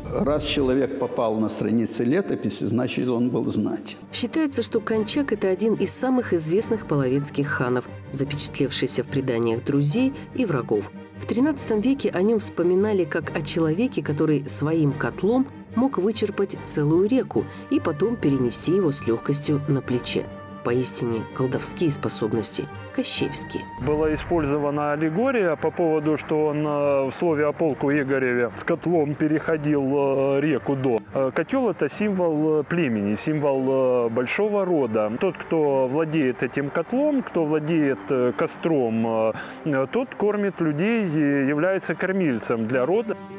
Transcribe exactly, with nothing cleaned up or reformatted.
Раз человек попал на страницы летописи, значит, он был знатен. Считается, что Кончак – это один из самых известных половецких ханов, запечатлевшийся в преданиях друзей и врагов. В тринадцатом веке о нем вспоминали как о человеке, который своим котлом мог вычерпать целую реку и потом перенести его с легкостью на плече. Поистине колдовские способности кощеевские. Была использована аллегория по поводу, что он в слове о полку Игореве с котлом переходил реку Дон. Котел – это символ племени, символ большого рода. Тот, кто владеет этим котлом, кто владеет костром, тот кормит людей и является кормильцем для рода.